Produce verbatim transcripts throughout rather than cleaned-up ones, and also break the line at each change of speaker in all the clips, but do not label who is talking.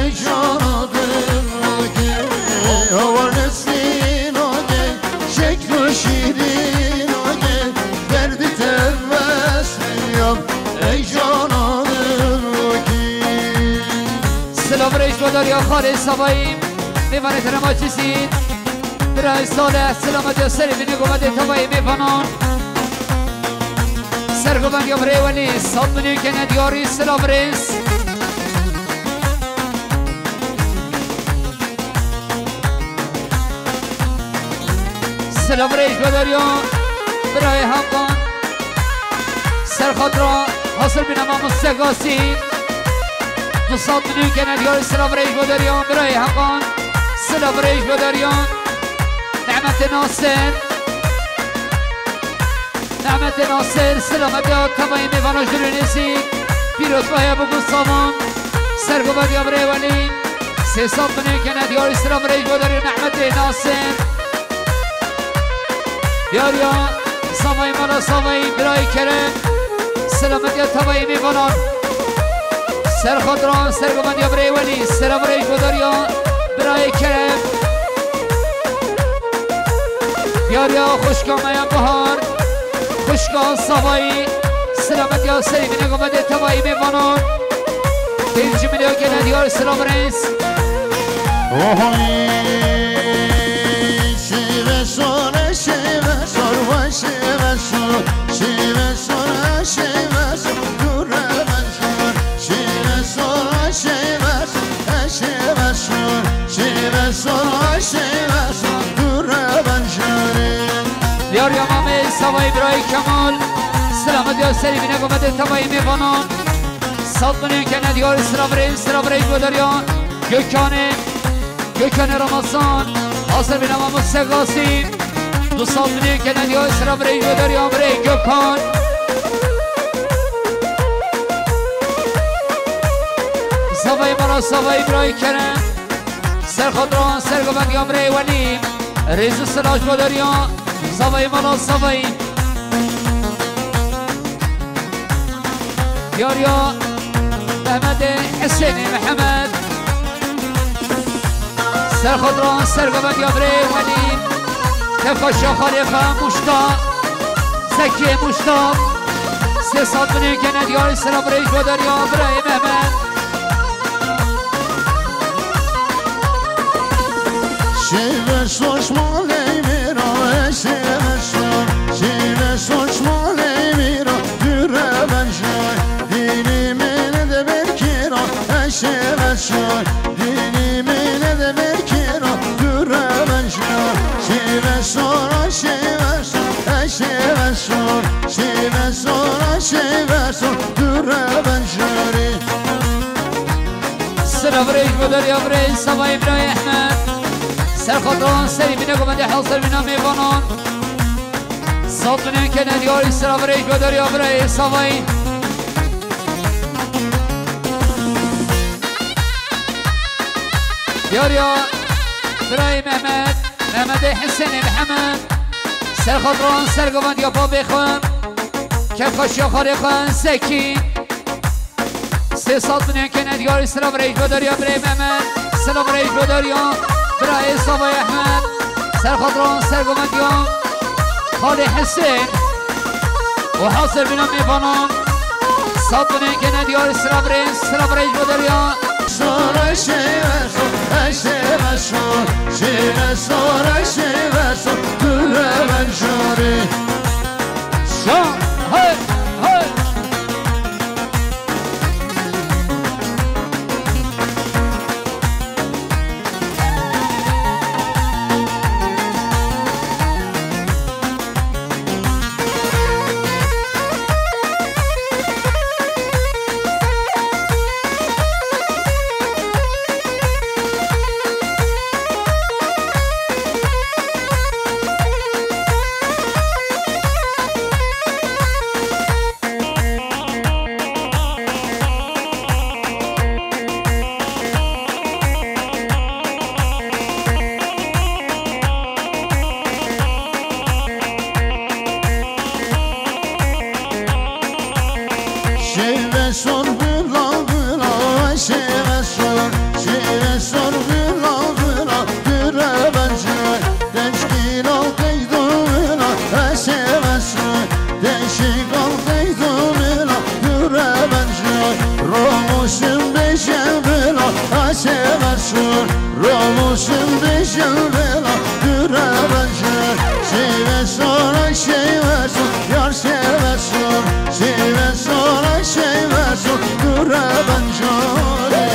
ey canadır oge Hava nesin oge Şekli şirin oge Derdi tevessül yap ey canadır oge
سلام رئیس مدار یا خالد سبایی میوانه ترماچی سید برای صالح سلامت یا سری بینه گومد تبایی میفانان سرگوبند یا بریوانی صد منیو که ندیاری سلام رئیس سلام رئیس مدار یا برای همکان سرخط را حاصل بینم مستقاسی دوستان منو که ندیار سلام رئیس مداریان برای حقان سلام رئیس مداریان نعمت ناصر نعمت ناصر سلامت یاد تمایی میوانا جلونیسی پیروز بایا بگو سامان سرگوبت یا برای ولی سه سال منو که ندیار سلام رئیس مداریان نعمت ناصر دیاریا سامایی مالا سامایی برای کرم سلامت یاد تمایی میوانا سر خودران سرگوبند یا برای ولی سلام رئیس مداریان برای کرم یاریا خوشکامه بهار خوشکان سوایی سلامت یا سری بینه گومده تبایی میوانان تیرجی میلیو که ندیار سلام رئیس
اوهی شیوه ساره شیوه سار و شیوه سار شیوه ساره شیوه سار دوره من شار شیوه ساره شیوه سار شیوه سار شیوه ساره شیوه سار دوره من شاره
یار یا مامه سوایی برای کمال سلامت یا سری بینه گومده تبایی میوانان صد منیو که ندیار سلام رئیس سلام رئیس مداریان گکانه گکانه رمضان حاصل بینم همون سگاسی دو سال منیو که ندیار سلام رئیس مداریان برای گکان سوایی مرا سوایی برای کرم سرخودران سرگوبند یا برای ولی ریز سلاش مداریان سوایی مرا سوایی یاریا محمد حسین محمد سرخودران سرگوبند یا برای ولی تفاشا خالقه مشتاق زکی مشتاق سه سال منیو که ندیار سلام رئیس مداریان برای محمد
شیوه سوش مالی میرا شیوه سوش شیوه سوش مالی میرا دوره من شای دینی منه ده برکیرا شیوه سوش دینی منه ده برکیرا دوره من شای شیوه سورا شیوه سوش شیوه سوش شیوه سورا شیوه سوش دوره من شاری
سلام رئیس مداریان برای سوایی برای احمد سرخودران سری بینه گومده حاصل بینه میوانان صد منیو که ندیاری سلام رئیس مداریان برای سوایی یاریا برای محمد محمد حسین محمد سرخودران سرگوبند یا پا بخوام کفاش یا خاله خواهن سکی سه سال منیو که ندیاری سلام رئیس مداریان برای محمد سلام رئیس مداریان برای سوای احمد سرخودران سرگوبندیان خاله حسین و حاصل بینم میفانان صد منیو که ندیار سلام رئیس سلام رئیس مداریان
سورا شیوه سور شیوه سور شیوه سورا شیوه سور دوره من شاری
شان های های
seversin Ramuşun dişin bela Düre benzer Sever sonra seversin Yar seversin Sever sonra seversin Düre benzer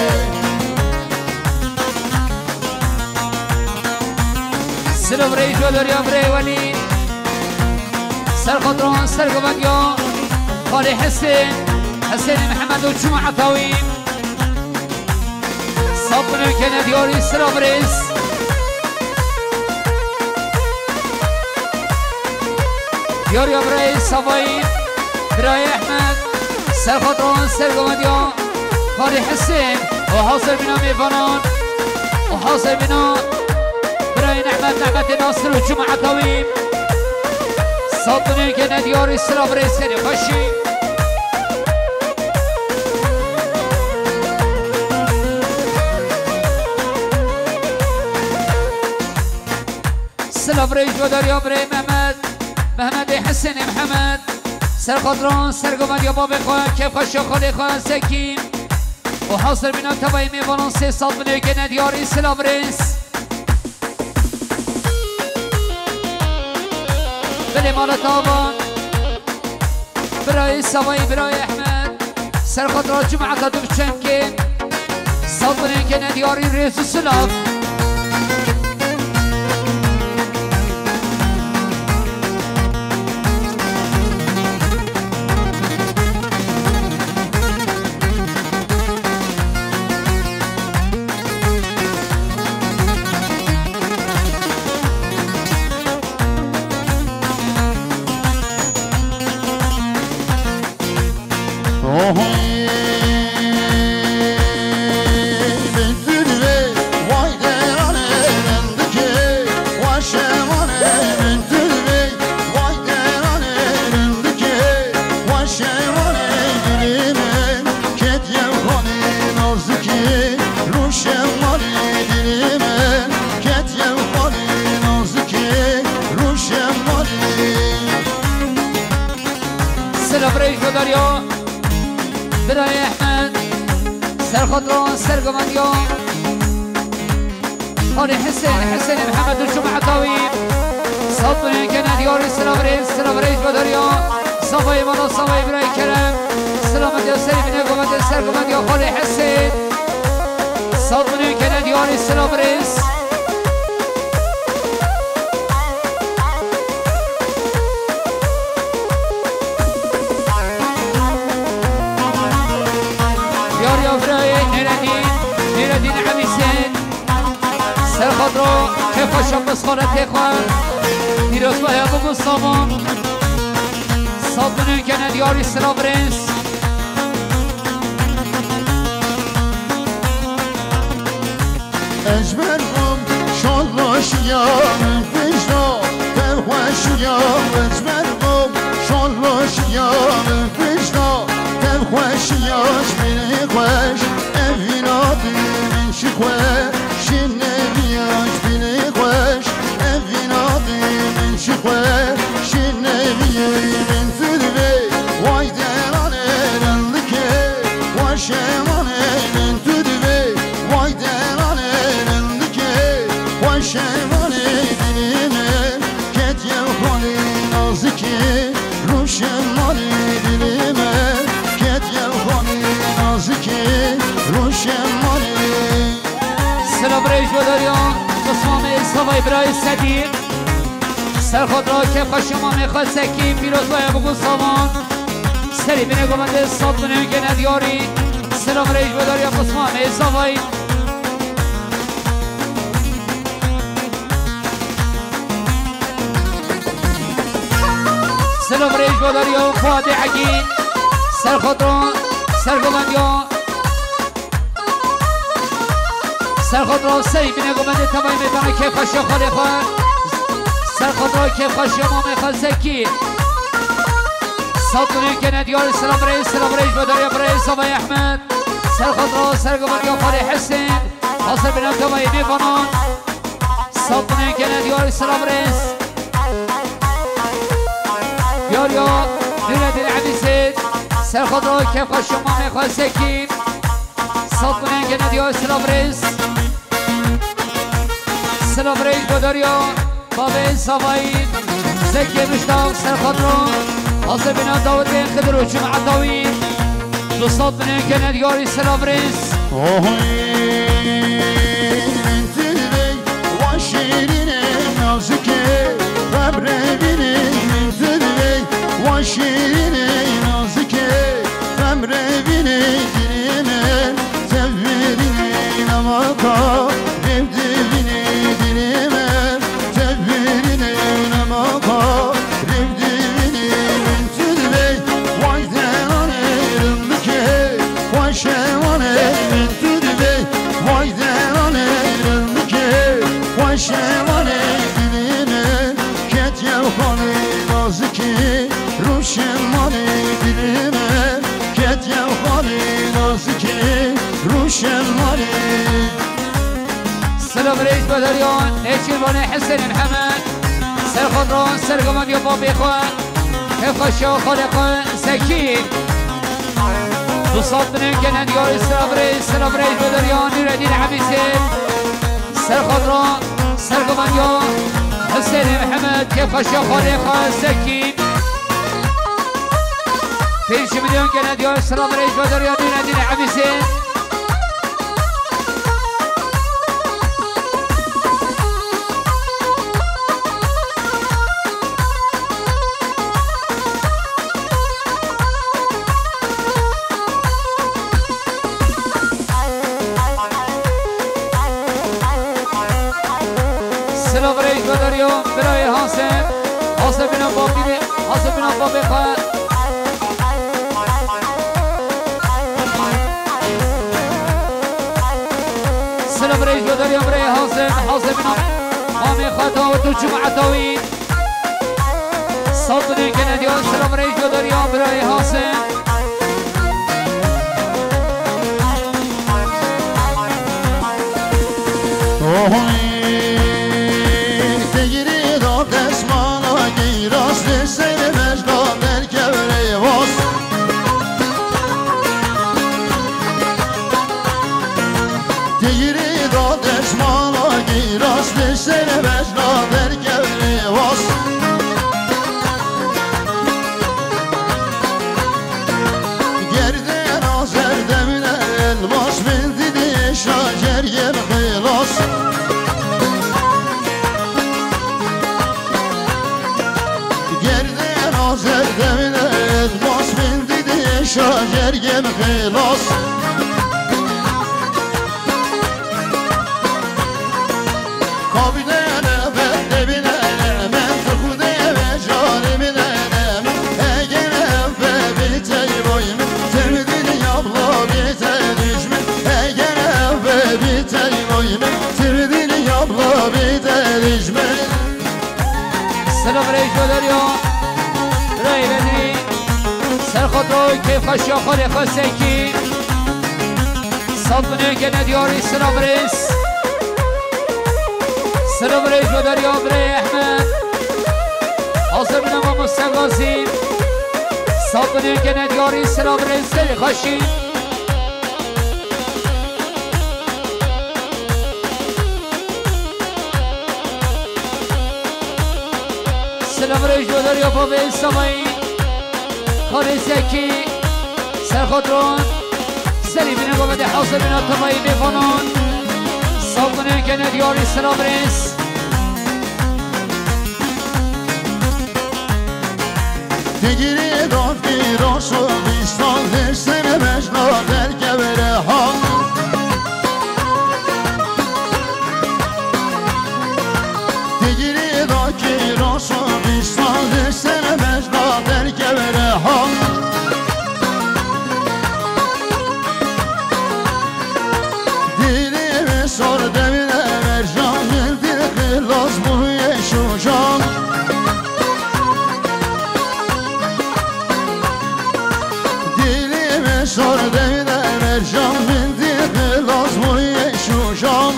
سلام ری جولر یا بری ولی سر خطران سر قبندیا خالی حسین حسین محمد و جمع عطاوی صابنو که ندیاری سلام ریز دیار یا بری صفایی برای احمد سر خطران سر قبندیا خالی حسین و حاصل بنا میفانان و حاصل بنا نعمت نعمت ناصر و جمعه طويل صابني كان دياري السلام رئيس كان يخشي السلام رئيس ودار يا بري محمد محمد حسين محمد سر خضران سر قمد يا بابي خوان كيف خشي خالي خوان سكين وحاصل بنا تبعي ميفانون سي صابني كان دياري السلام رئيس بله مال تابان برای سوایی برای احمد سر خطرات جمعه دو بچنکن صابنه که ندیاری ریز و سلاف برای احمد سر خضران سر قمندیا خالی حسین حسین محمد و جمعه طویل صابنی که ندیاری سلام ریز سلام ریز بداریا صافای مانا صافای برای کرم سلامت یا سری بینه قمند سر قمندیا خالی حسین صابنی که ندیاری سلام ریز خضرا كيف شاب مسخرة تخوان ديروس ويا ابو مصطفى صابنو كان دياري سلام برنس
اجبرهم شالله شيام فيجنا تبخوش يام اجبرهم شالله شيام فيجنا تبخوش ياش بيني خوش افيناتي من شخوش شنبياش بيني خوش افيناتي من شخوش شنبياي من تدبي وايدراني لنلكي وشماني من تدبي وايدراني لنلكي وشماني دليمي كتيا وخالي نازكي روشماني دليمي كتيا وخالي نازكي روشماني
سلام ریش بداریان قسمام سوای برای صدیق سر خود را که خشما میخواد سکیم پیروز باید بگو سامان سری بینه گمنده صاب بینه که ندیاری سلام ریش بداریان قسمام سوای سلام ریش بداریان فواد عگین سر خود را سر گمندیان سر خود را سری بینه گمنده تبایی میتانه که خشی خالی خواه سر خود را که خشی ما میخواد زکی صابونی که ندیار سلام ریز سلام ریز بداری برای صابای احمد سر خود را سر گمنده خالی حسین حاصل بینه تبایی میفانان صابونی که ندیار سلام ریز بیار یا دونه دل عبیسید سر خود را که خشی ما میخواد زکی صوت من كنديو سلابريس سلابريس بدريو بابي صفايد زكي مشتاق سرخضرو حاصل بنا داود بين خضرو جمع الطويل دو صوت من كنديو سلابريس
Şirin nazike femre bini dilime tevbirine namaka revdivine dilime tevbirine namaka revdivine mentül bey vay denane rındike vay şevane mentül bey vay denane rındike vay şevane dilime ket yevhane nazike روشن مالی دلمه کت یه خالی نازکی روشن مالی
سلام رئیس بدریان نیچیر بانه حسین محمد سر خودران سر گمان یا بابی خواه حفظ و خالقان زکی دوستات بنیم که ندیاری سلام رئیس سلام رئیس بدریان نیردین حبیزه سر خودران سر گمان یا حسین محمد حفظ و خالقان زکی پیش میلیون که ندیار سلام رئیس بدریانی ندین حبیزه سلام رئیس بدریان برای حاسم حاسم بنا بابی حاسم بنا بابی خواهد سلام رئيس بدر يوم رئيس حاسم حاسم مامي خطا وتوجه مع الطويل صوتني كنديون سلام رئيس بدر يوم رئيس حاسم
تجري دار دسمانا گیراس لسه مجدان در کبره واس تجري دشمانا گیراس لسه مجدان در کبره واس گرده نازر دمine elmas bildi diye şacer yer خلاص گرده نازر دمine elmas bildi diye şacer yer خلاص Kabinene ben de binenem ben kudiye ve caliminem Egene ve bitey boyum tevdini yabla bitey düşmün Egene ve bitey boyum tevdini yabla bitey düşmün
سلام رئیس بدر يوم رأي بدري سر خطوي كيف خشيا خالي خسيكي صوتني كندياري سلام رئيس سلام رئيس بدر يوم رأي أحمد حاضر بنام مستقاسي صوتني كندياري سلام رئيس سري خشي سلام رئیس بدر يوم بابي السماي خالي زكي سر خطرون سري بنا بابا حاضر بنا تماي بفنون صوتني كندياري سلام رئيس
Tegiri dot girosu bistan desene mecna der kevere hal Tegiri dot girosu bistan desene mecna der kevere hal Dilime sor devine mercan dil kılas bu yeşucan Sor devine mercan bildi kılas bu yeşuşan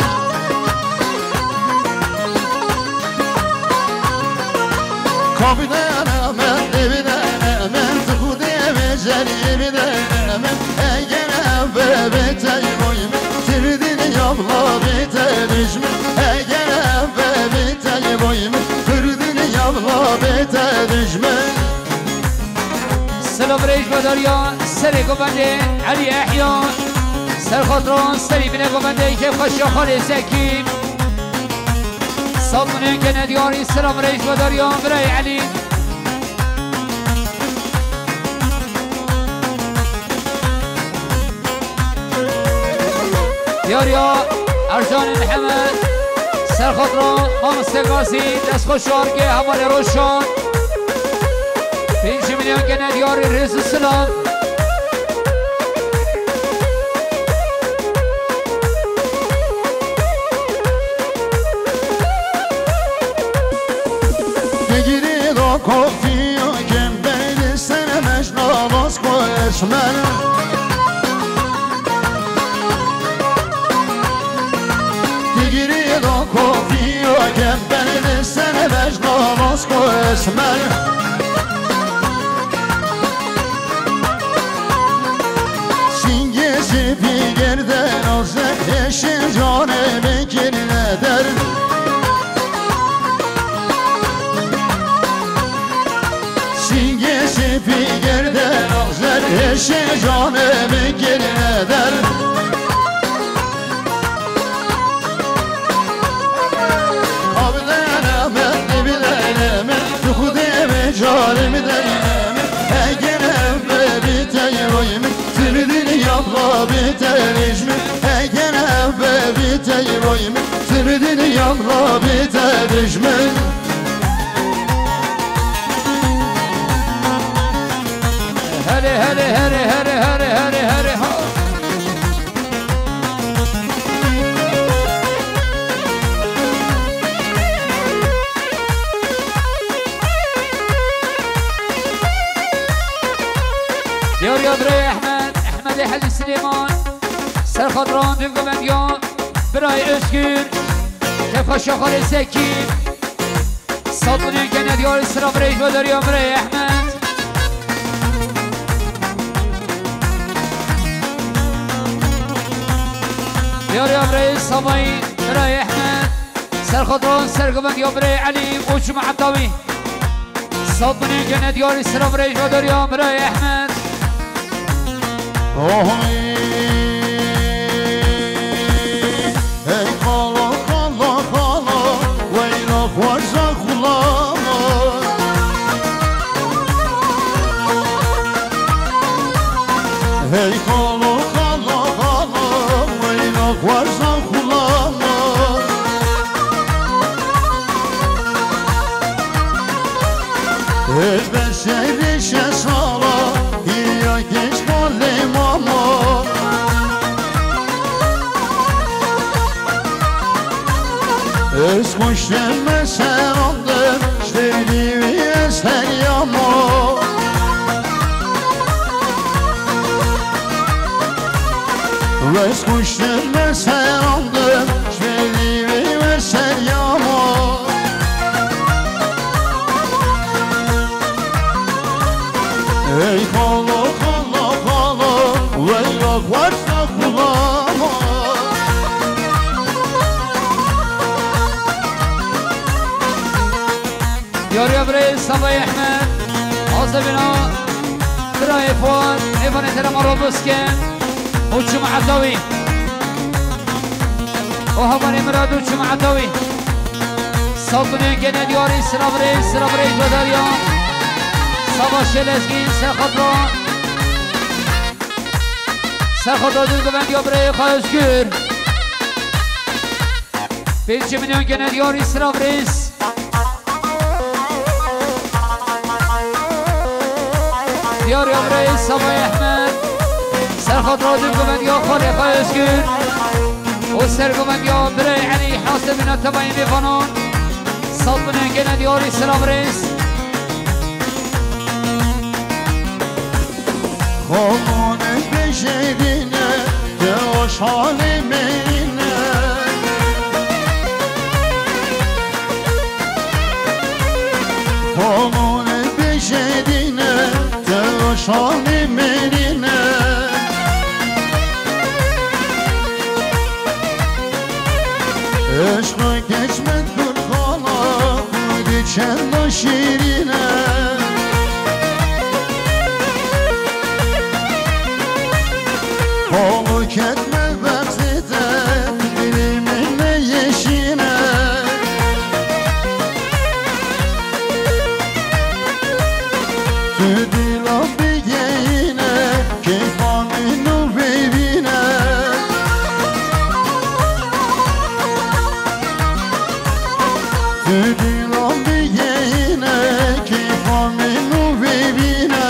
Kabine men devine men tuku diye becer yemine men Egene ve betey boy yavla bitedişmi Eğer ve bitey boyumu Kırdın yavla bitedişmi
سلام ريش بدريا سري قبندي علي احيان سر خطران سري بنا قبندي كيف خشا خالي سكين صبني كنا دياري سلام ريش بدريا براي علي دياريا ارجان محمد سر خطران خامس تقاسي دست خوشار که حوال روشان پنج میلیون کنه دیاری رئیس السلام
بگیرید و کافی و کم بین سنمش نواز کوش من بگیرید و کافی و کم بین سنمش نواز کوش من bir gerden olsa eşin canımı kirleder Singesi bir gerden olsa eşin canımı kirleder Kabdana ben bileleme Tukudeme canımı deleme Eğer evde bitey boyumu Tırdın yavla bitedişmi Eğer evde bitey boyumu Tırdın yavla bitedişmi
هري هري هري هري هري هري هري ها ديار يا بري احمد احمد حاج سليمان سر خضران ديال قبنديان براي اسكير كيف خشاخال سكين صدني كان ديار السلام ريش بدر يا بري احمد ديار يا بري صبي براي احمد سر خضران سر قبنديان براي علي وش معطوي صدني كان ديار السلام ريش بدر يا براي احمد
Oy, hey kala kala kala, veylak varsa kulağıma. Hey kala kala kala, veylak varsa kulağıma. Ezber şehrişe sala, ya geç kalim ama. Ez kuş deme sen andır, şerlivi eser yama. Ez kuş deme sen andır, şerlivi eser yama. Ey kala kala kala, veylak varsa kulağıma.
ديار يا بري صبي احمد عصبنا براي فون ايفون ترى مرة بسكن وشو معطوي وهمني مراد وشو معطوي صبني كنا دياري سرابري سرابري بدريا صبا شلسكين سرخطران سرخطران دل قبند يا بري خالسكير بيش مليون كنا دياري سرابريس ديار يا بريس صباي احمد سر خطرات القمد يا خالي خالسكير وسر قمد يا بري علي حاسب من التبعين بفنون صدنا كنا دياري سلام بريس
Kolunu beşerine de hoş halimine. Kolunu beşerine de hoş halimine. عشق geçmek dur kala Geçen şirine Kolu ketme berzide Dilimin ne yeşine Tüdil abdi geyine Keyfamin o beybine Tüdil abdi geyine Keyfamin o beybine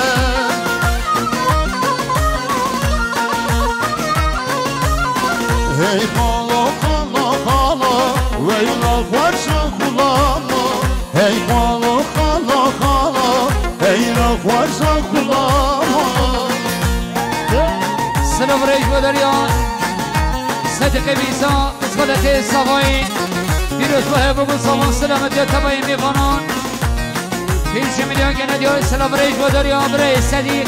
Hey kala kala kala Veyla varsa kulağıma Hey kala kala kala Veyla varsa kulağıma
سلام ريش بدريان صدق بيسا اسقلت الصفاي بيروز وهب وقل صفان سلامت يتبعي ميفانان بيش مليون جنة ديار سلام ريش بدريان برای صديق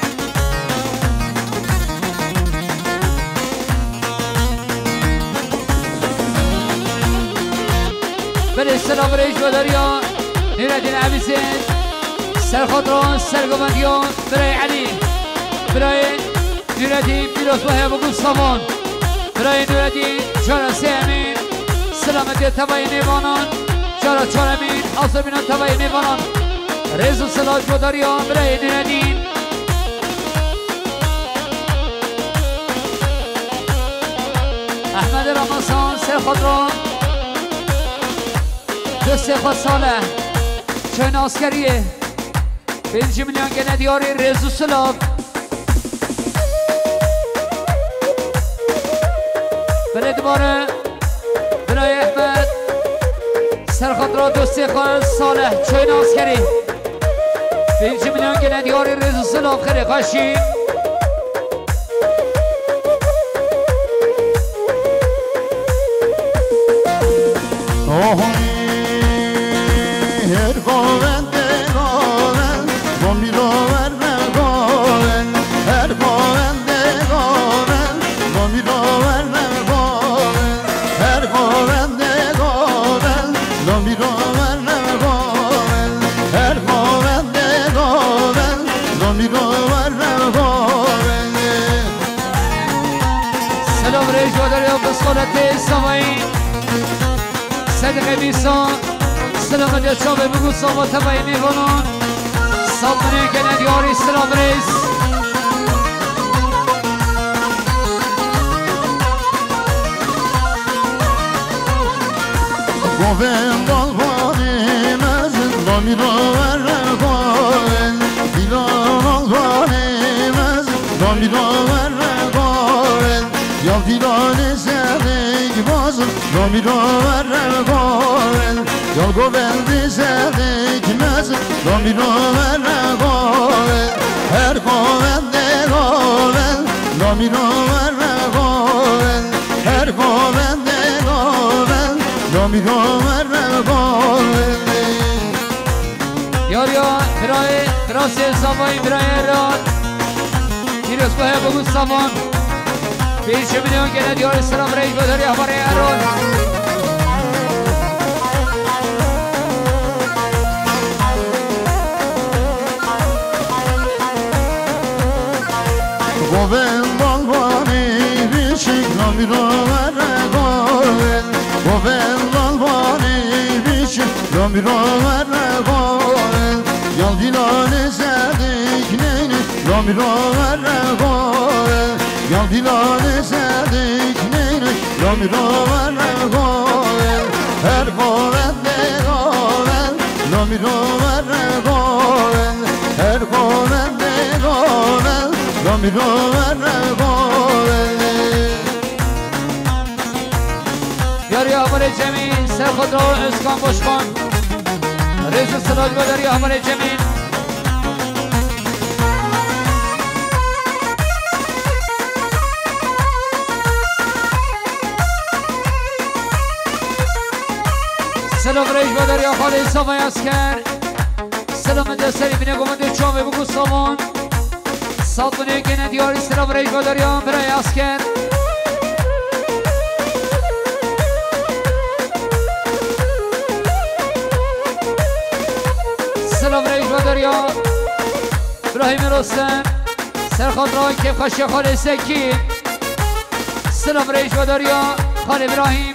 برای سلام ريش بدريان نيردين عبسين سر خطران سر قبنديان برای علي برای نوردی پیروز وهب وقل صفان برای نوردی چارا سیمین سلامتی تبایی نیوانان چارا چارمین آسر بینان تبایی نیوانان ریز و سلاج بداریان برای نوردین احمد رمضان سر خطران دوست خود ساله چین آسکریه پنج میلیون گنه دیاری ریز و سلاج برای دوباره برای احمد سرخطرات دوستی خواهد صالح چوین آسکری پنج میلیون گنه دیاری رزو سلام خیلی خاشی
آهی هر گاون دگاون گمی رو ور نگاون هر گاون دگاون گمی رو ور نگاون هر گاون دگاون گمی رو ور نگاون هر گاون دگاون گمی رو ور نگاون
سلام ریش و دریا بسخالت سمایی صدق بیسان سلام دیا شابه بگو ساما تبایی میبانان سامنه گنه دیاری سلام ریز
گوهم دالبانی مزن دامی را ورگاون دیلان آلبانی مزن دامی را ورگاون یا دیلان زدگ بازن دامی را ورگاون یا گوبند زدگ مزن دامی را ورگاون هر گوبند گوبند دامی را ورگاون هر گوبند گوبند دامی را ورگاون
یاریا برای براسی سامایی برای راد پیروز باید بگو سامان پیش میلیون گنه دیار سلام ریش بداری برای ارون
گوبند بالبانی بیشک نامی را ورگاون گوبند بالبانی بیشک نامی را ورگاون یال دیلان زدک نینه نامی را ورگاون یال دیلان زدک نینه نامی را ورگاون هر گوبند گوبند نامی را ورگاون هر گوبند گوبند نامی را ورگاون
یاری آمار جمین سر خود را اسکان باش کن ریز سلاج بداری آمار جمین سلام ریش بداری آخال سامای اسکر سلام دستری بینه گمانده چامه بگو سامان سات بینه گنه دیاری سلام ریش بداری آم برای اسکر مراسم سرخط رای که خاشی خال سکی سلام ریش و داریا خال ابراهیم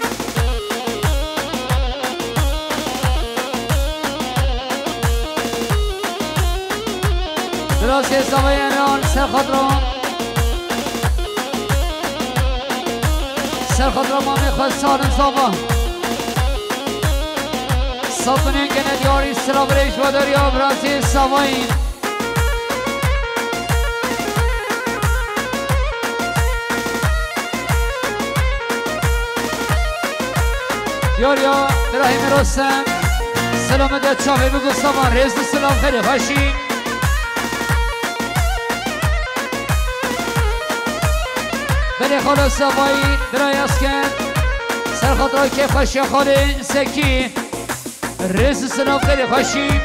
دراسی زوای انران سرخط را سرخط را ما میخواد سالم زاوا صابنه که ندیاری سلام ریش و داریا برانسی سوایی یاریا براهیم رستم سلام ده چاوه بگو سامان رزد سلام خیلی خوشی بله خالا سوایی برای اسکن سرخط رای که خوشی خاله سکی رزد سلام خیلی خوشی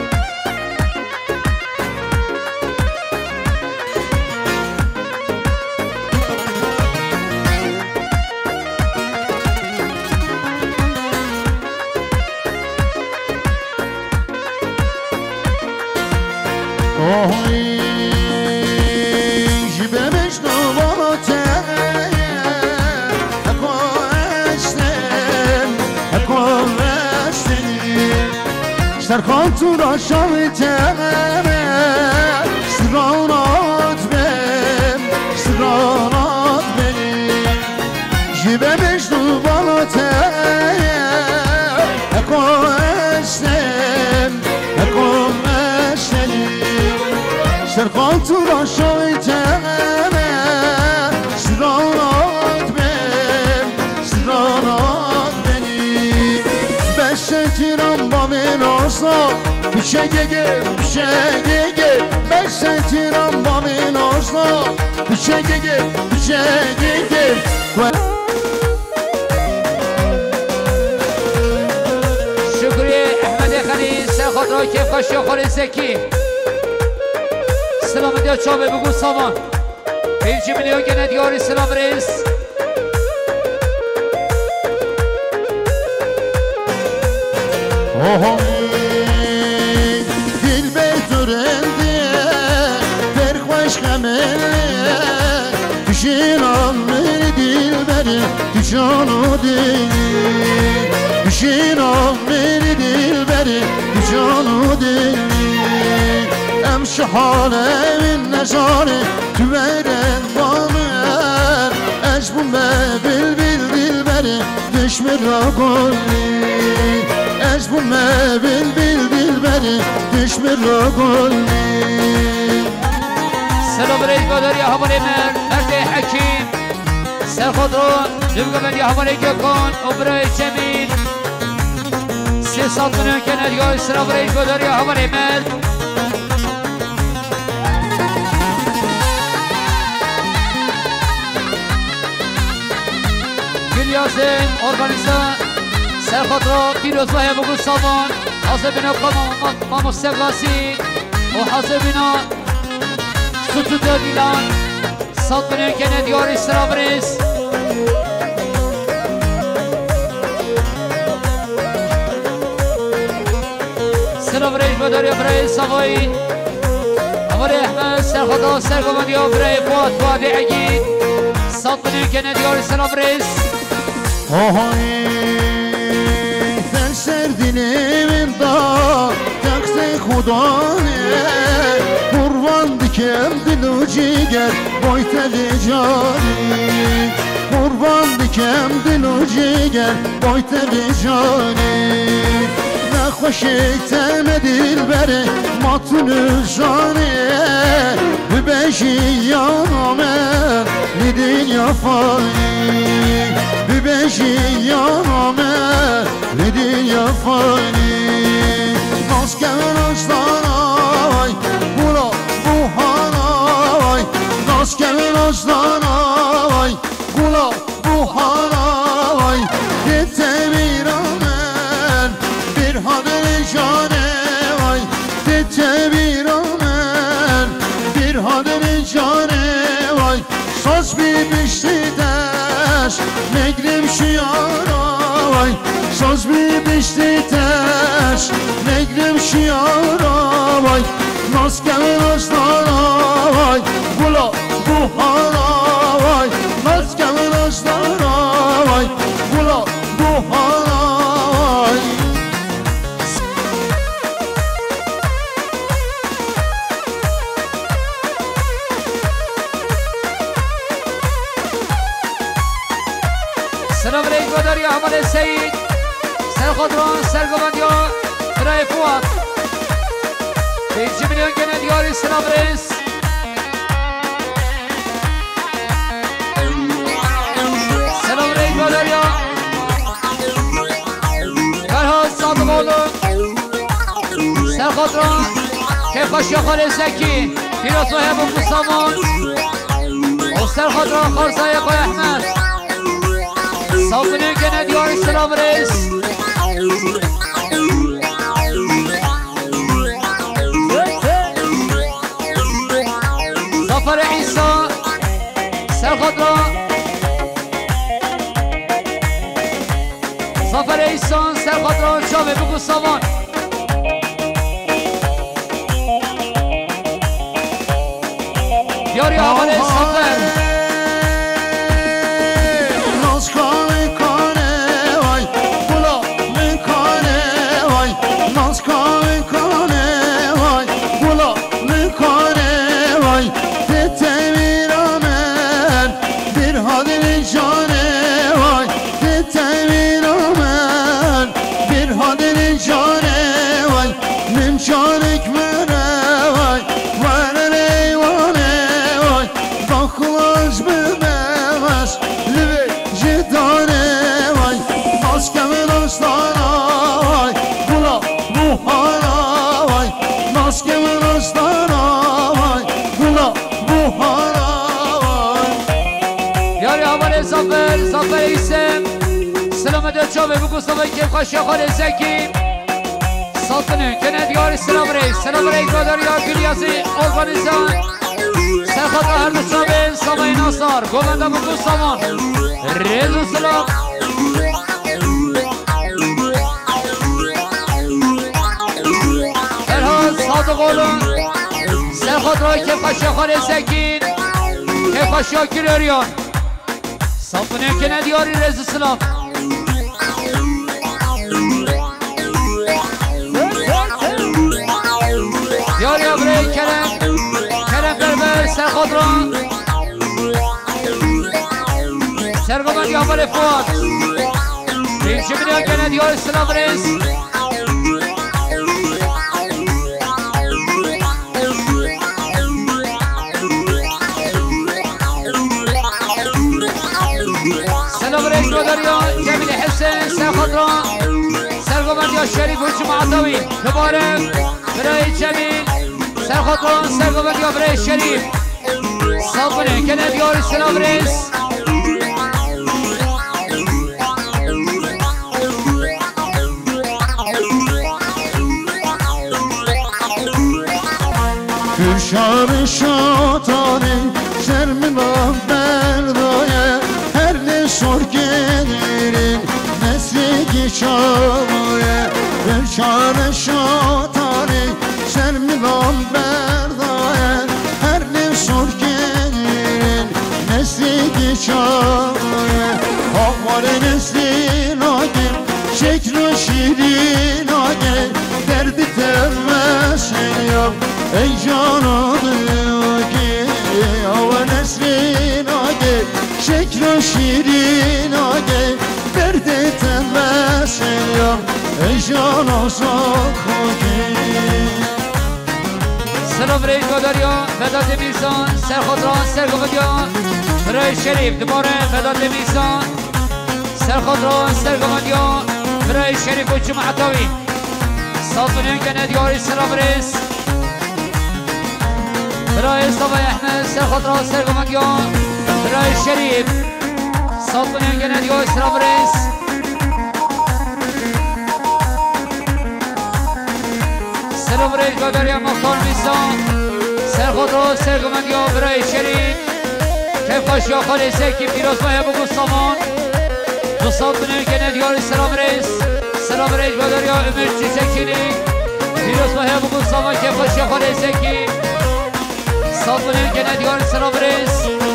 سرخان تو را شاهدم سرانات بم سرانات بنی جیبه مجنو بالاتم اکو اسلم اکو اسلم سرخان تو را شاهدم سرانات بم سرانات بنی بشتیرم با من آسا پیشه گگه پیشه گگه بشتیرم با من آسا پیشه گگه پیشه گگه
شکری احمد خلی سرخط رای که خوشی خاله سکی سلام دیا چاوه بگو سامان پیجی میلیون که ندیاری سلام ریس
دل بترنده فرخوش خمله پیشین آمر دل بره پیشانو دلی پیشین آمر دل بره پیشانو دلی امش حاله من نشاره تو برن بامر اشبون بل بل دل بره دشمر را گلی اشبون بل بل دل بره دشمر را گلی
سلام رئیس بادر یا حوالی من مرد حکیم سر خود رو نبگو من یا حوالی گکن عمره جمیل سی سال کنه که ندیای سلام رئیس بادر یا حوالی من گلیازن ارگانیزان سر خود رو پیروز باید بگو سامان حاضر بنا ما مستقلاسی و حاضر بنا سوتو دادیلان سال کنه که ندیاری سلام ریز سلام ریز بداری برای سوایی امور احمد سر خدا سر گمانی برای فواد فواد عگید سال کنه که ندیاری سلام ریز
آهای سر سر دلیم دا تقص خدانه قربان دکم دل و جگر بایتل جانی قربان دکم دل و جگر بایتل جانی نخوشیتم دل بره ماتون جانه ببشی یانامه لدنیا فانی ببشی یانامه لدنیا فانی ناسکن آشتانای بولا بوهانای ناسکن آشتانای بولا بوهانای دیت بیرامن bir haber jane vay دیت بیرامن bir haber jane vay söz bir bişti taş negrim şiara vay söz bir bişti taş negrim şiara vay nasken aslara hala vay Maskemin aşlara vay Ula bu hala vay
سلام علیکم داری احمد سعید سر خودران سرگوبندیا برای فواد بیچه میلیون که ندیاری سلام ریس سلام علیکم داریا فرهاد صادقالو سر خودران که خوشی خاله سکی پیراز و هبو کسامان و سر خودران خارزای قای احمد صافنی که ندیاری سلام ریس ظفر عیسی سر خودرا ظفر عیسی سر خودرا چاوه بگو سامان بیاری آقای ظفر ظفر ایسم سلامت جاوه بگو صفای که خوشی خاله زکی سلطنه که ندیاری سلام ریز سلام ریز راداری آرگلیازی ارگانیزان سرخط هر دو چاوه سامای ناصار گوونده بگو سامان ریز و سلام فرهاد صادقالون سرخط رای که خوشی خاله زکی که خوشی آگلیاریان صافنه که ندیاری رز سلام دیاری ابره کرم کرم بربر سر خودران سرگومندی اول فواد بیشه میلیون که ندیاری سلام رز جمیل حسین سر خودران سرگومندی شریف و جماعتاوی دوباره برای جمیل سر خودران سرگومندی برای شریف صافنه که ندیاری سلام ریز
Gülşarı şatanı şermilan berdaya her ne sor gelirin nesli çağaya Gülşarı şatanı şermilan berdaya her ne sor gelirin nesli çağaya Havvarı nesli nagim şekru şirin nagim derdi tevmeşen yok Ey cananı ki hava nesrin age şekru şirin age derde temmeşen ya Ey canan sakı ki
سلام ریز گاداریا مداد میزان سر خودران سرگومندیان برای شریف دوباره مداد میزان سر خودران سرگومندیان برای شریف و جماعتاوی صافنه که ندیاری سلام ریز برای صفای احمد سر خودران سرگومندیان برای شریف صافنه که ندیاری سلام ریز سلام ریز گاداریا مختار میزان سر خودران سرگومندیان برای شریف که خوشی آخالی سکی پیروز ماه بگو سامان دو صافنه که ندیاری سلام ریز سلام ریز گاداریا امیر چیزکینی پیروز ماه بگو سامان که خوشی آخالی سکی صافنه که ندیاری سلام ریز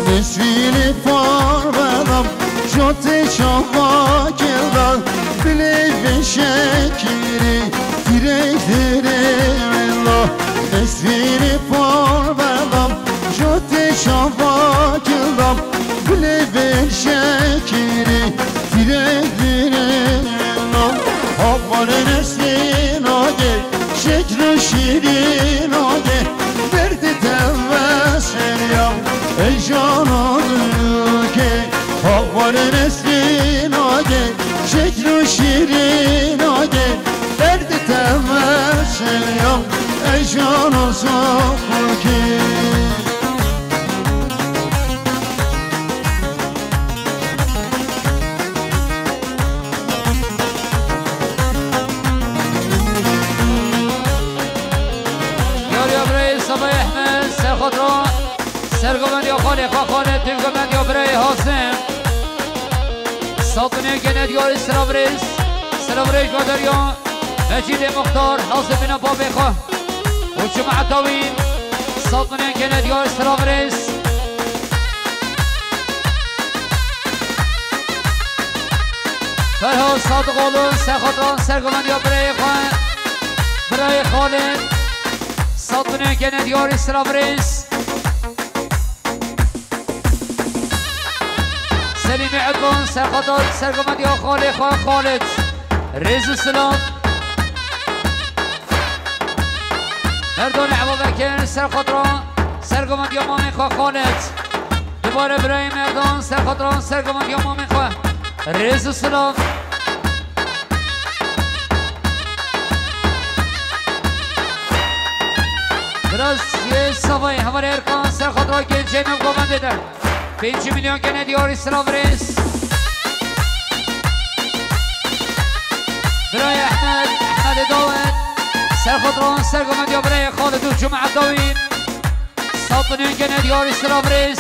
نسویلی فار بدم جوت شما کردم بلیف شکری دیرک دیرم الله نسویلی فار بدم جوت شما کردم بلیف شکری دیرک دیرم الله آوار نسلین آگه شکر شیرین آگه برد تمسریم ای جانانو که آوار نسلین آگه شکر شیرین آگه برد تمسریم ای جانانو که
سرگومند یا خاله خواه خاله تیمگومند یا برای حاسم ساطنه گند یا اسرابریز سرابریز بادر یا مجید مختار حاسم بنا بابی خواه و جمع تاوین ساطنه گند یا اسرابریز فرها صادق آلون سرخاطران سرگومند یا برای خواه برای خاله ساطنه گند یا اسرابریز سلیم عدوان سرخطار سرگمند یا خالد خواه خالد ريز السلام مردان عبابکر سرخطران سرگمند یا مامین خواه خالد دوباره برای مردان سرخطران سرگمند یا مامین خواه ريز السلام براز یه صفای هماره ارکان سرخطران گلچه مقامنده ده پنج میلیون کنه دیار اسلام ریس برای احمد احمد داود سرخطران سرگمند یا برای خالد و جمعه داوین سات میلیون کنه دیار اسلام ریس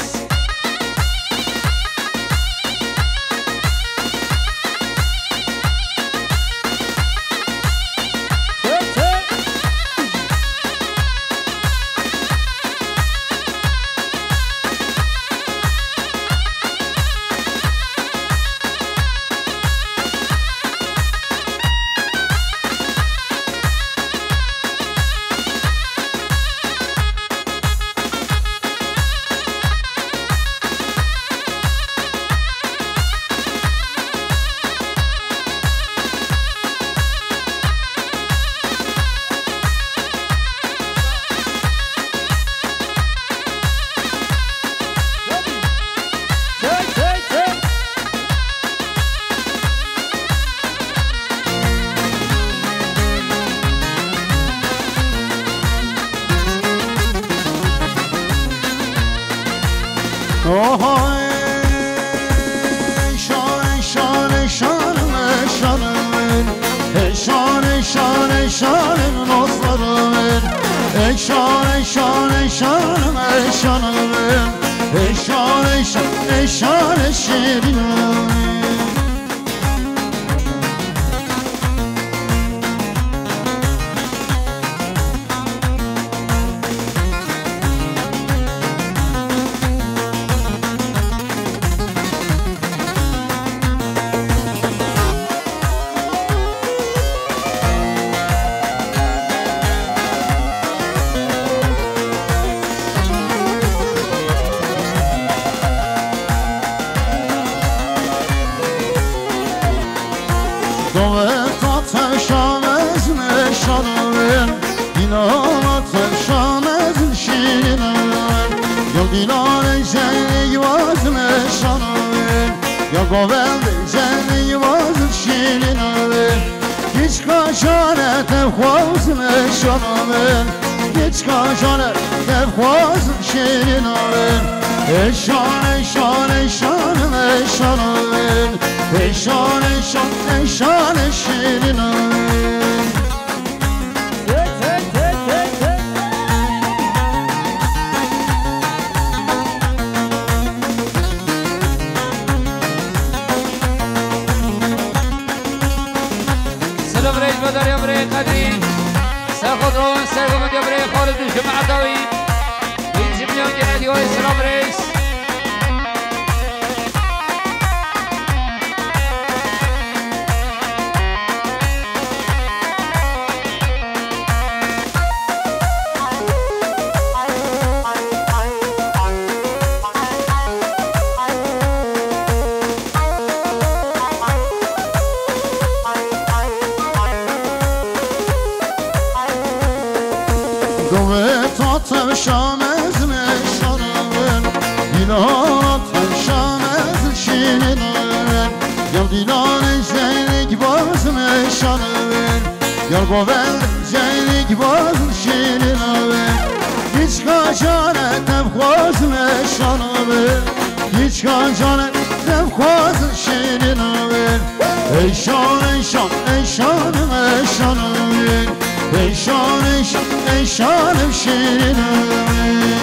şirin ver Yar dilan şeylik bazın eşanı ver Yar govel şeylik bazın şirin ver Hiç kaçane tevkazın eşanı ver Hiç kaçane tevkazın şirin ver Eşan eşan eşanım eşanım ver Eşan eşan eşanım şirin ver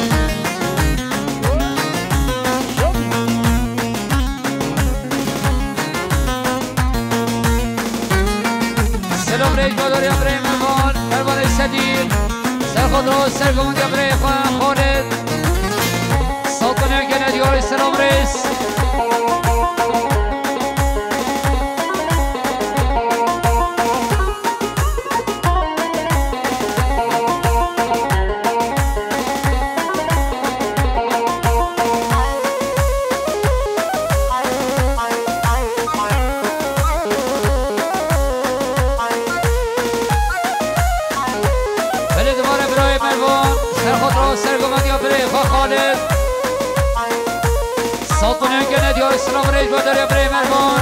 سلام ریج بادار یا برای مهمان پروان صدیق سر خود را سر گمون یا برای خواهم خالد سلطان یا گنه دیاری سلام ریز سلطان یا گنه دیاری سلام ریج بادار یا برای مهمان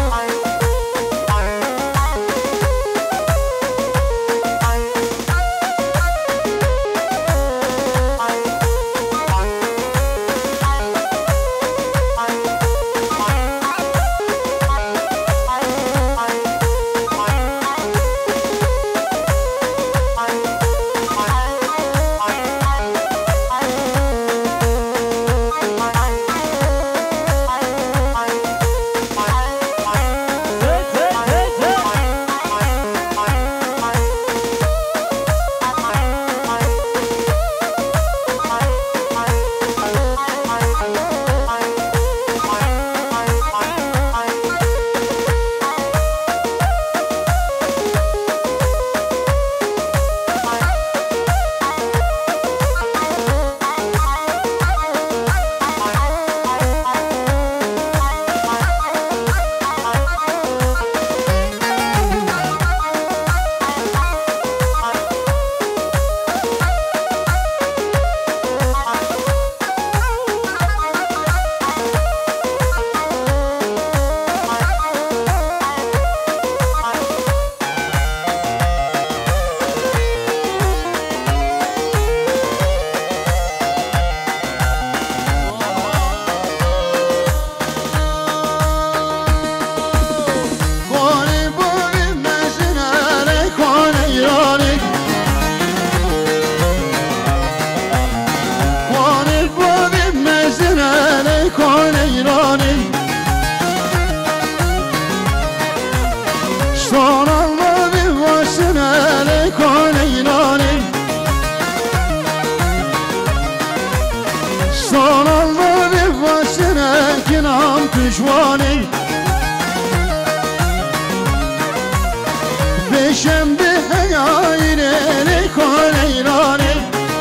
پشوانی بشم به هیاینه نکن ایرانی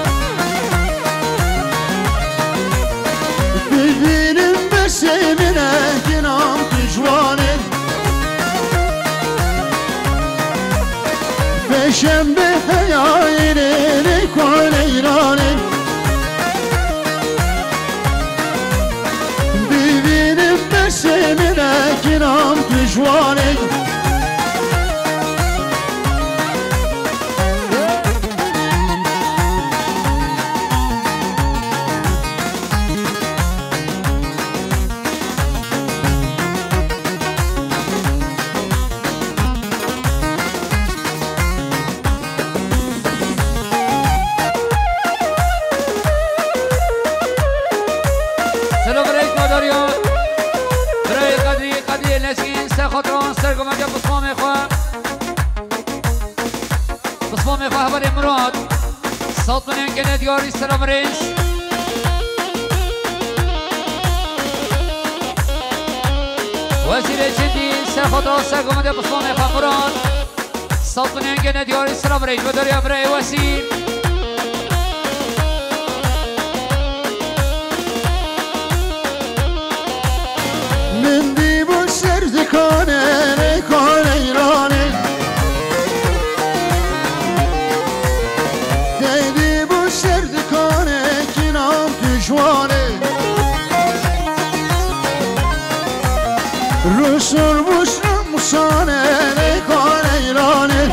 ببینم به سیمینه کنام پشوانی بشم به هیاینه نکن ایرانی سیمینه کنام پشوانی
سلام علیکم مادریان برای قدری قدری نسکین سر خاطران سر گمانجا بسما میخواه بسما میخواه برای مراد سلطان گنه دیاری سلام ریش وزیر جدی سر خاطران سر گمانجا بسما میخواه مراد سلطان گنه دیاری سلام ریش و داری برای وزیر
کنه کنه ایرانی دیدی بو سرد کنه کنام پشوانه رسول بوشم مسانه لیکان ایرانه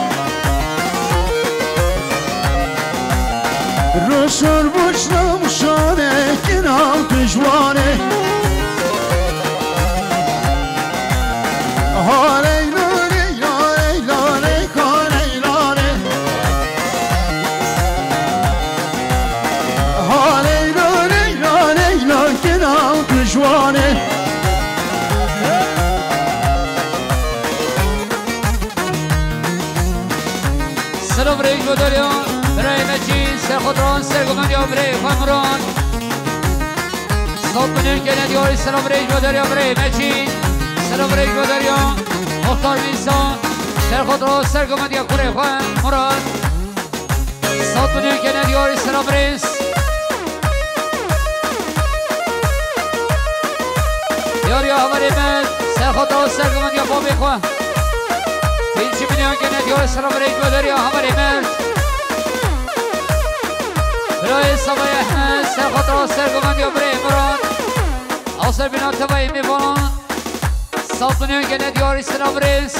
رسول بوشم مسانه کنام دجوانه هاره ایرانه ایرانه ایرانه کان ایرانه هاره ایرانه ایرانه ایران کنام دجوانه
سلام برای گودالیان برای مچین سر خودران سر گماندیان برای خمران صوت بنیان که ندیاری سلام برای گودالیان برای مچین سلام برای گودالیان مختار میسان سر خودران سر گماندیان برای خمران صوت بنیان که ندیاری سلام برای یاری آوری من سر خودران سر گماندیان بابی خواه اینچی بینیان که ندیار سلام برای گوداری هماری مرد برای سبای احمد سر خطر سر گماندی برای مراد آسر بینان تبایی میبانان سالت بینیان که ندیاری سلام برای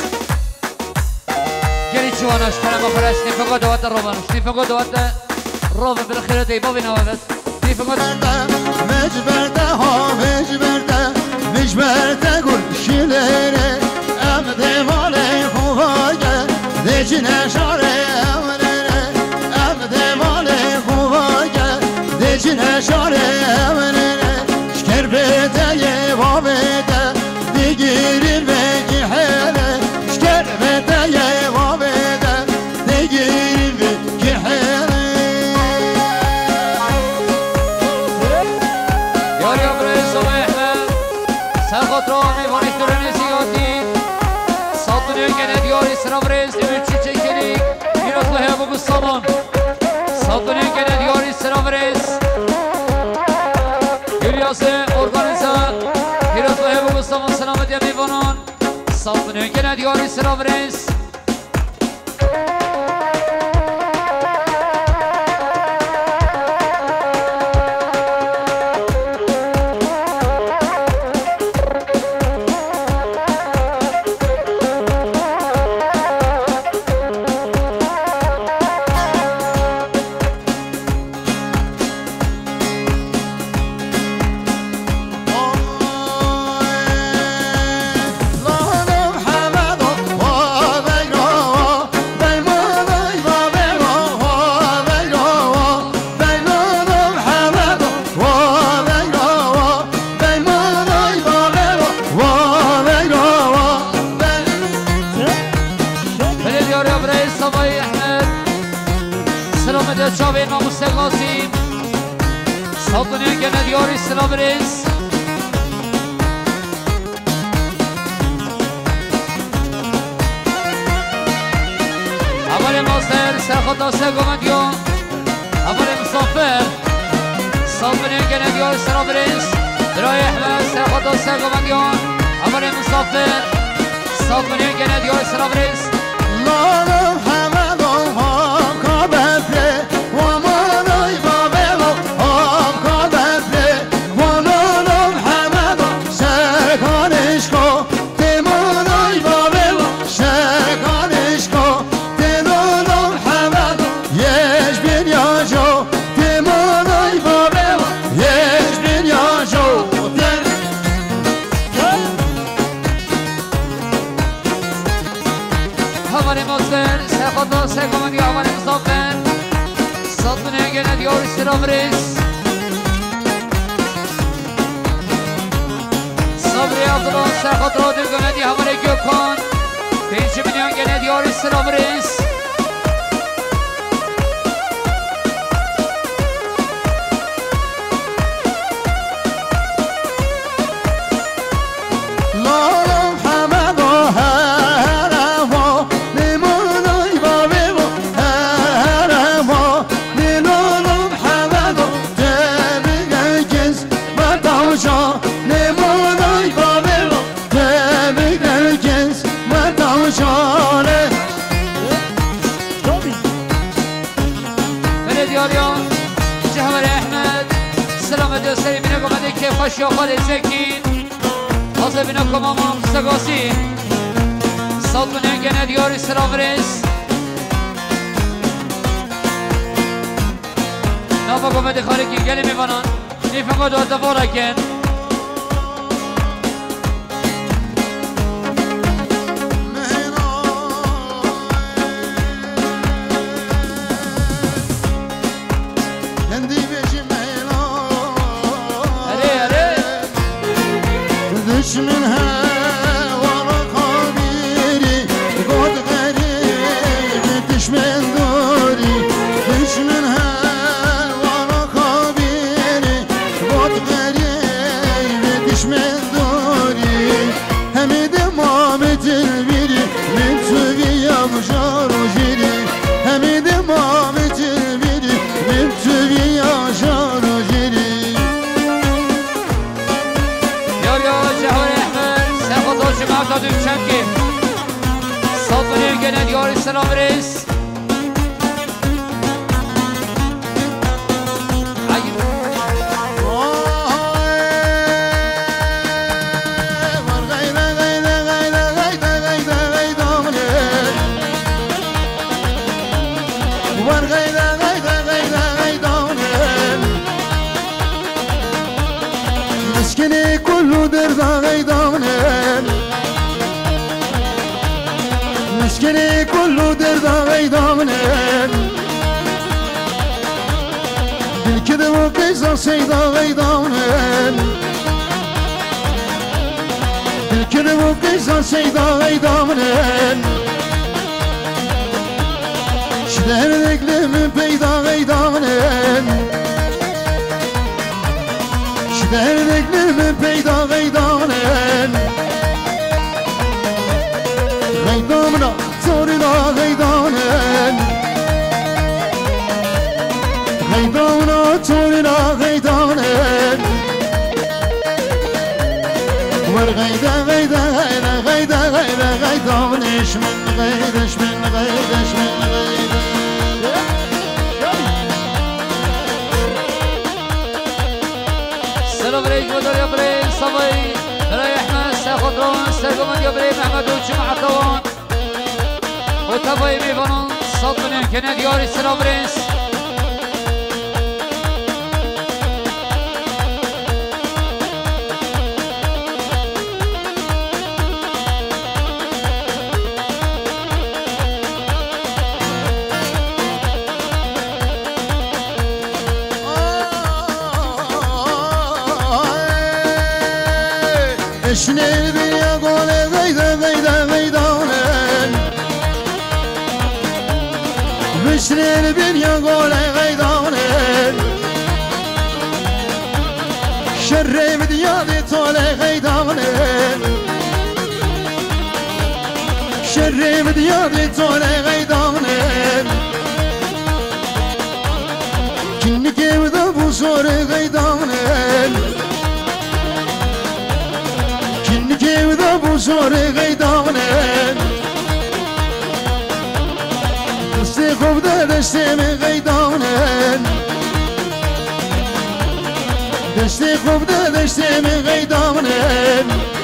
گلی چوانش کنم بخورش نیفقا دوات روبانش نیفقا دوات روبان بالخیره دیبا بیناوید نیفقا
مجبرده ها مجبرده مجبرده گل شیلره امده ماله خوباگه دیچی نشاره امنره امده ماله خوباگه دیچی نشاره امنره شکر بیده یه بابده دیگیری بگی حیله شکر بیده یه بابده دیگیری بگی حیله
یاری برای سبای احمد سر خود را میبانی ترنی سیاتی که ندیاری سلام ریز نمید چی چه کلیک میراز به هیابو گستامان سالتونی که ندیاری سلام ریز یولیاس ارگانیزا میراز به هیابو گستامان سلامتی میبانان سالتونی که ندیاری سلام ریز چاوین و مستقاسیم سالتونی که ندیاری سلام ریز اول ماستر سرخود داسته گماندیون اول مسافر سالتونی که ندیاری سلام ریز برای احمد سرخود داسته گماندیون اول مسافر سالتونی که ندیاری سلام ریز
لالم همه دو ها کابفره
سه کمانی آمان مصطفی سالتونی که ندیاری سلام ریز صبری عبدالله سرخط را دل کندی همانه گوکان پینچه بینیان که ندیاری سلام ریز خوش یا خود زکین Nazlı bine komamam Sagasi Saltının gene diyor İslamriz Nava komedi hariki gelimi bana Nifaka da davaraken
منها ورا خبيري قد غريب تشمن دوري مش منها ورا خبيري قد غريب تشمن دوري همد ما بتلبيري من تبي يا مجار وجري همد ما بتلبيري من تبي يا جار وجري
جماعت دادیم چنگی صد بنیر گنه دیاری سلام ریس
مسكني كله دردا غيدانه مسكني كله دردا غيدانه بالكذب وقيصر سيدا غيدانه بالكذب وقيصر سيدا غيدانه شدهر ذكله من بيدا غيدانه دردك من بيدا غيدانن غيدامنا زورنا غيدانن غيدامنا زورنا غيدانن ورغيدا غيدا غيدا غيدا غيدا غيدامنش من غيدش من غيدش من غيدش
سلام بريج ودور يا بريج صبي رايح ما ساخدرون سرقمان يا بريج محمد وجمع طوان وتباي بيفانون صوت من الكنة دياري سلام بريج
اشني الدنيا قول غيدا غيدا غيدانن اشني الدنيا قول غيدانن شري بديادي طول غيدانن شري بديادي طول غيدانن كنك يبدا بوصور غيدانن كيودا بوزور غيدانن دستي خوب دستي من غيدانن دستي خوب دستي من غيدانن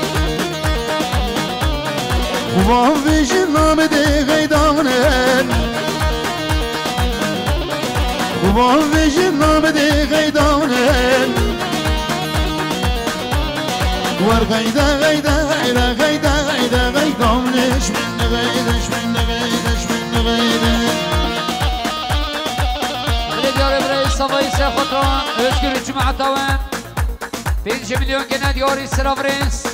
خوبان ویژن نام دی غیدانن خوبان ویژن نام دی غیدانن ور غيدا غيدا غيدا غيدا غيدا غيدانش من غيدش من غيدش من غيدا
ديار برای صبای سه خطران özgür جماعت دوام پنج میلیون گنه دیاری سرافرینس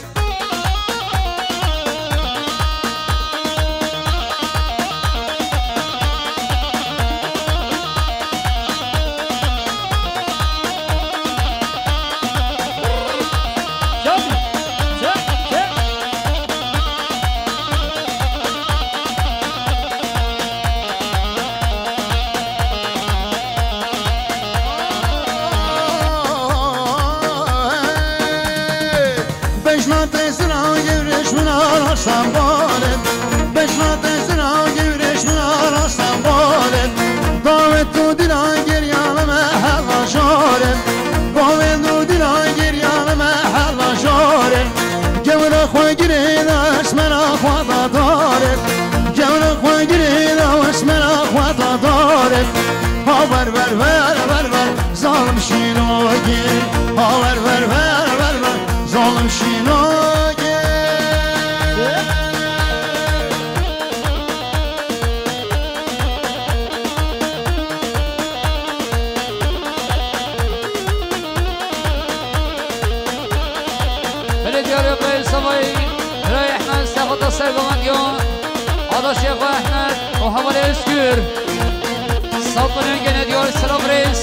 سنبالن بشمت سنا گیرش من آراستم بالن داوت تو دیلان گریانم حلا شارن داوت تو دیلان گریانم حلا شارن گمرا گیری داشت من خواهد داره گورق و گیری داشت من خواهد داره ها ور ور ور ور ور ظالم شیناگی ها ور ور ور ور ور ظالم شیناگی
بلديار ابراهيم صباي راي احمد ساخد السرقمانيون هذا شيخ احمد وحوالي السكور صوتنا ينقل ديار السلام ريس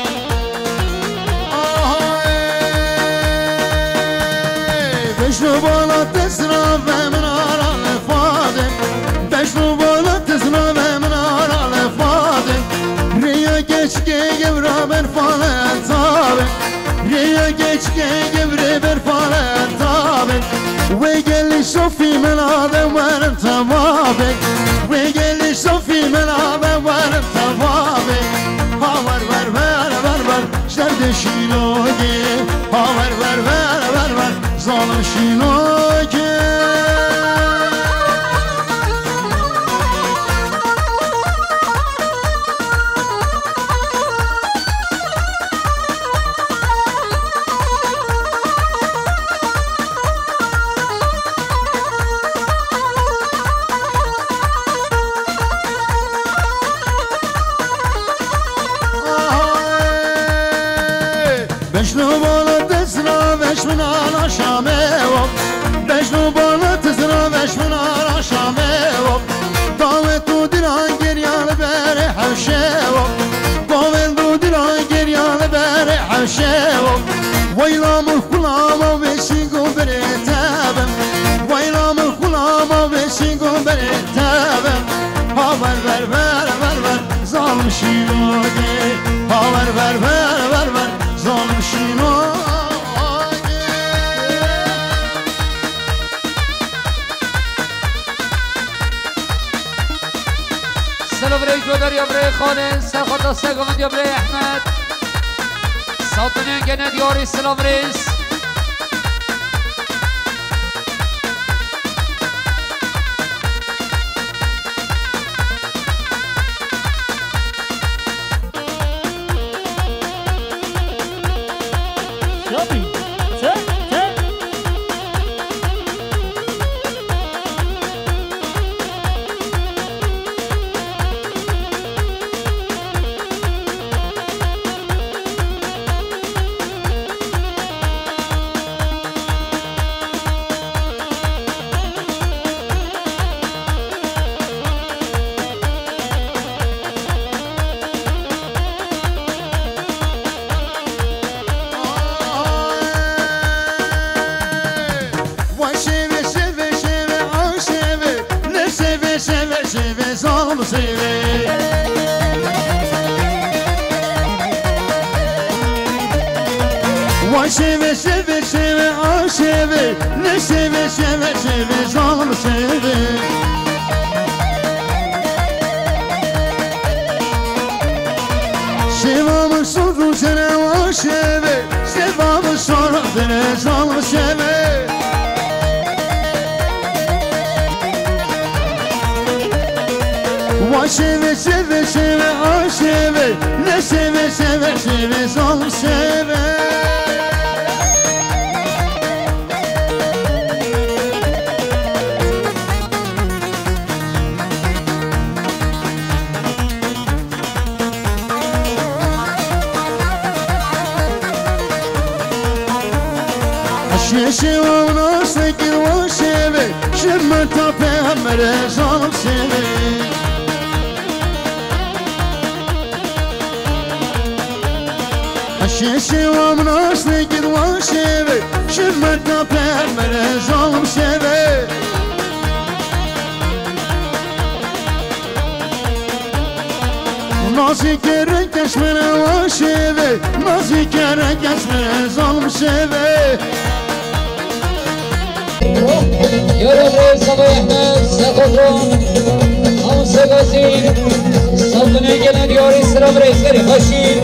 بشنو بالا تسرى من على الفاضل بشنو بالا تسرى من على الفاضل ريا geçke gevra ben falan tabi ريا geçke gevre ben falan tabi ve gelli sofi men adam varım tamamen ve gelli sofi men adam varım tamamen ha var var var var var şerde şinogi ha var var var var var zalim şinogi بشنو بالا تزرا بش من على شامه بشنو بالا تزرا بش من على شامه طاوت تو دلان گریان بره حوشه طاوت تو دلان گریان بره حوشه ویلام خلام و بشینگو بره تابم ویلام خلام و بشینگو بره تابم ها ور ور ور ور ور ظالم شیرانه ها ور ور ور ور ور ظالم شیرانه
سلام برای جودر یا برای خانه سرخط سرگمند یا برای احمد صوتنا ينقل ديار السلام ريس Vay şeve şeve şeve ah şeve ne şeve şeve şeve zalim şeve Şevamı soru sene ah şeve Şevamı soru sene zalim şeve Vay şeve şeve şeve ah şeve ne şeve şeve şeve zalim şeve شیوه ناسکر و شیوه شمت تا پیغمبر ظالم شیوه شیوه ناسکر و شیوه شمت تا پیغمبر ظالم شیوه نازی کرن کشمن و شیوه نازی کرن کشمن ظالم شیوه يا رب صباح احمد سقطون او سقاسين صوتنا ينقل ديار السلام ريس كريم خشين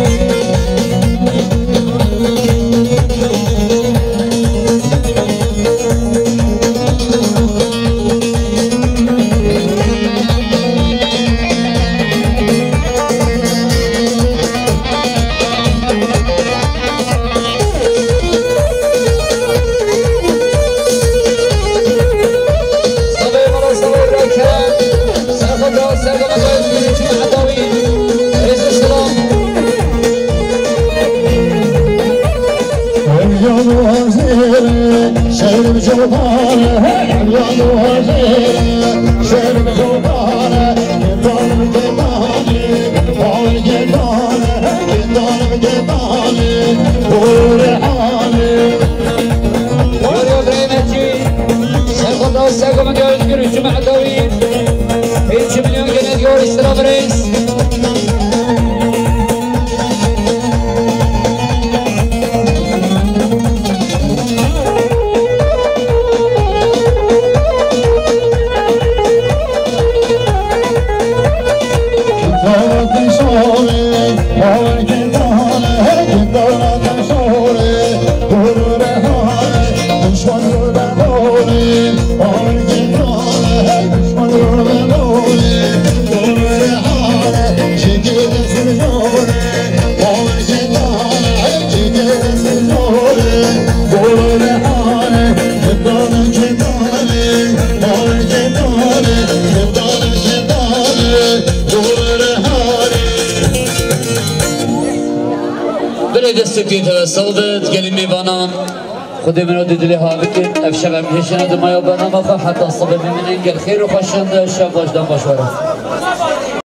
دستگیر توسط گلیم میوانم خود من رو دیدلی ها بکن افشق هم هشنه دمایا برنامه حتی صبح بمینن گل خیر و خوشنده شب واجدان باشواره